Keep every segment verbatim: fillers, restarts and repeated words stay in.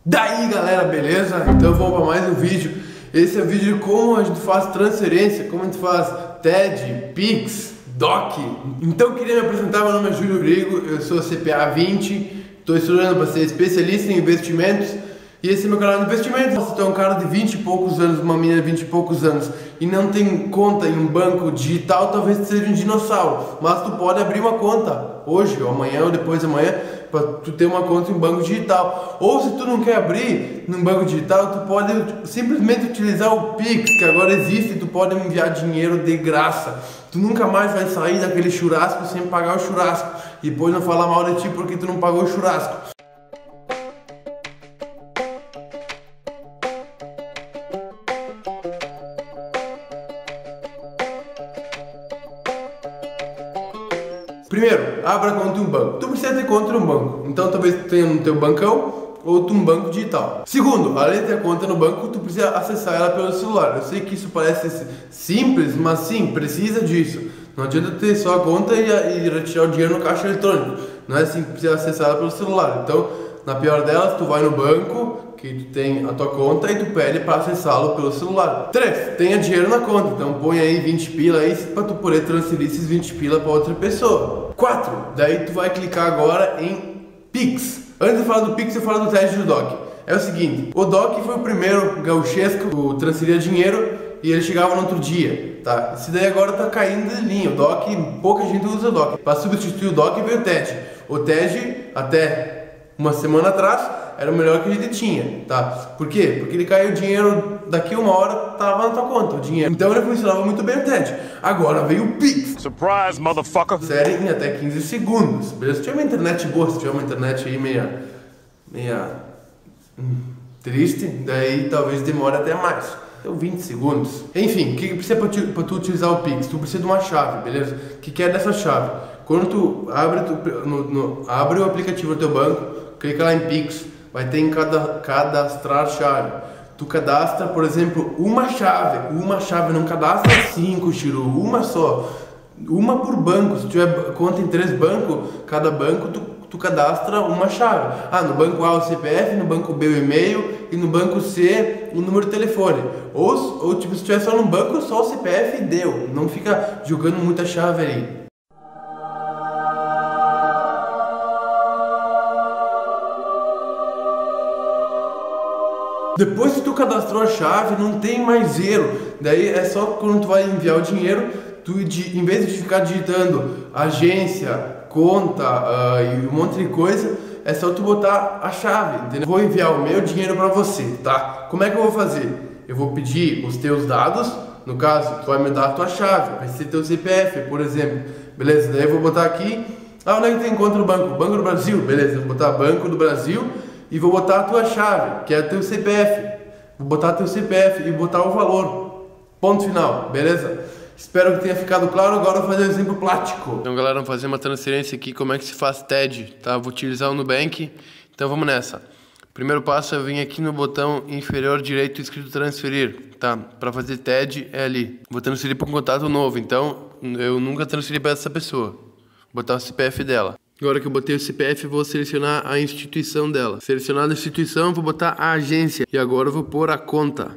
Daí galera, beleza? Então vamos para mais um vídeo. Esse é o vídeo de como a gente faz transferência, como a gente faz T E D, Pix, D O C. Então eu queria me apresentar, meu nome é Júlio Grigo, eu sou C P A vinte, estou estudando para ser especialista em investimentos. E esse é meu canal de investimentos. Se tu é um cara de vinte e poucos anos, uma menina de vinte e poucos anos e não tem conta em um banco digital, talvez tu seja um dinossauro. Mas tu pode abrir uma conta hoje, ou amanhã, ou depois de amanhã, para tu ter uma conta em um banco digital. Ou se tu não quer abrir num banco digital, tu pode simplesmente utilizar o Pix, que agora existe, e tu pode enviar dinheiro de graça. Tu nunca mais vai sair daquele churrasco sem pagar o churrasco. E depois não falar mal de ti porque tu não pagou o churrasco. Primeiro, abra conta em um banco. Tu precisa ter conta em um banco. Então talvez tu tenha no teu bancão ou tu um banco digital. Segundo, além de ter conta no banco, tu precisa acessar ela pelo celular. Eu sei que isso parece simples, mas sim, precisa disso. Não adianta ter só a conta e, e retirar o dinheiro no caixa eletrônico. Não é assim que precisa acessar ela pelo celular. Então, na pior delas, tu vai no banco, que tu tem a tua conta e tu pede para acessá-lo pelo celular. três. Tenha dinheiro na conta, então põe aí vinte pila aí para tu poder transferir esses vinte pila para outra pessoa. quatro. Daí tu vai clicar agora em Pix. Antes de falar do Pix, eu falo do teste do D O C. É o seguinte, o D O C foi o primeiro gauchesco que transferia dinheiro e ele chegava no outro dia, tá? Esse daí agora tá caindo de linha. O D O C, pouca gente usa o D O C. Para substituir o D O C veio o T E D. O T E D, até uma semana atrás, era o melhor que a gente tinha, tá? Por quê? Porque ele caiu o dinheiro, daqui uma hora tava na tua conta, o dinheiro. Então ele funcionava muito bem o T E D. Agora veio o Pix. Surprise, motherfucker! Série em até quinze segundos, beleza? Se tiver uma internet boa, se tiver uma internet aí meia... meia... Hum, triste, daí talvez demore até mais. Então vinte segundos. Enfim, o que precisa pra tu, pra tu utilizar o Pix? Tu precisa de uma chave, beleza? O que, que é dessa chave? Quando tu abre, tu, no, no, abre o aplicativo do teu banco, clica lá em Pix, vai ter em cada, cadastrar chave. Tu cadastra, por exemplo, uma chave, uma chave, não cadastra cinco, Chiru, uma só. Uma por banco, se tiver conta em três bancos, cada banco tu, tu cadastra uma chave. Ah, no banco A o C P F, no banco B o e-mail e no banco C o número de telefone. Ou, ou tipo, se tiver só no banco, só o C P F e deu. Não fica jogando muita chave ali. Depois que tu cadastrou a chave, não tem mais erro. Daí é só quando tu vai enviar o dinheiro, tu em vez de ficar digitando agência, conta uh, e um monte de coisa, é só tu botar a chave, entendeu? Vou enviar o meu dinheiro para você, tá? Como é que eu vou fazer? Eu vou pedir os teus dados, no caso, tu vai me dar a tua chave, vai ser teu C P F, por exemplo. Beleza? Daí eu vou botar aqui, ah, onde é que tem conta no banco? Banco do Brasil, beleza? Eu vou botar Banco do Brasil. E vou botar a tua chave, que é o teu C P F. Vou botar teu C P F e botar o valor. Ponto final, beleza? Espero que tenha ficado claro. Agora eu vou fazer um exemplo prático. Então galera, vamos fazer uma transferência aqui. Como é que se faz T E D, tá? Vou utilizar o Nubank. Então vamos nessa. Primeiro passo é vir aqui no botão inferior direito escrito transferir, tá? Para fazer T E D é ali. Vou transferir para um contato novo, então eu nunca transferi para essa pessoa. Vou botar o C P F dela. Agora que eu botei o C P F, vou selecionar a instituição dela. Selecionada a instituição, vou botar a agência. E agora eu vou pôr a conta.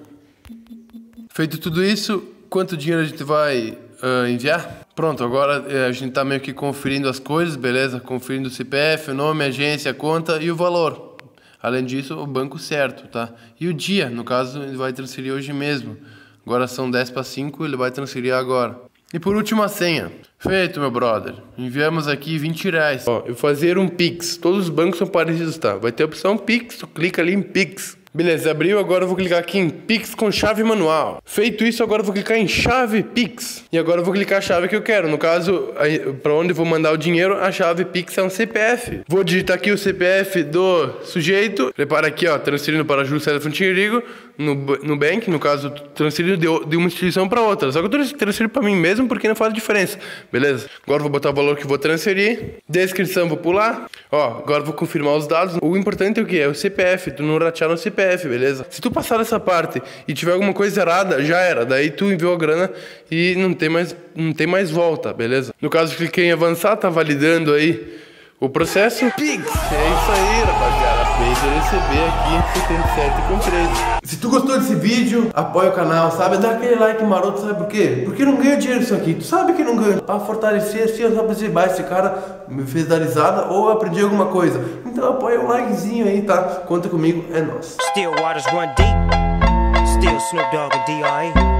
Feito tudo isso, quanto dinheiro a gente vai uh, enviar? Pronto, agora uh, a gente tá meio que conferindo as coisas, beleza? Conferindo o C P F, o nome, a agência, a conta e o valor. Além disso, o banco certo, tá? E o dia, no caso, ele vai transferir hoje mesmo. Agora são dez para cinco, ele vai transferir agora. E por último a senha. Feito, meu brother. Enviamos aqui vinte reais. Ó, eu fazer um Pix. Todos os bancos são parecidos, tá? Vai ter a opção Pix. Tu clica ali em Pix. Beleza, abriu. Agora eu vou clicar aqui em Pix com chave manual. Feito isso, agora eu vou clicar em chave Pix. E agora eu vou clicar a chave que eu quero. No caso, para onde eu vou mandar o dinheiro, a chave Pix é um C P F. Vou digitar aqui o C P F do sujeito. Repara aqui, ó, transferindo para Júlio César Fontinerigo no, no Bank. No caso, transferindo de, de uma instituição para outra. Só que eu transfiro para mim mesmo porque não faz diferença. Beleza? Agora eu vou botar o valor que eu vou transferir. Descrição, vou pular. Ó, agora eu vou confirmar os dados. O importante é o que? É o C P F. Tu não ratear no C P F, beleza? Se tu passar dessa parte e tiver alguma coisa errada, já era. Daí tu enviou a grana e não tem mais, não tem mais volta, beleza? No caso, cliquei em avançar, tá validando aí O processo Pix. É isso aí, rapaziada. Fez eu receber aqui setenta e sete com treze. Se tu gostou desse vídeo, apoia o canal, sabe? Dá aquele like maroto, sabe por quê? Porque não ganha dinheiro isso aqui. Tu sabe que não ganha. Pra fortalecer assim, eu só preciso, bah, esse cara me fez dar risada ou aprendi alguma coisa. Então apoia o likezinho aí, tá? Conta comigo, é nóis. Still waters run deep. Still Snoop Dogg and D R E.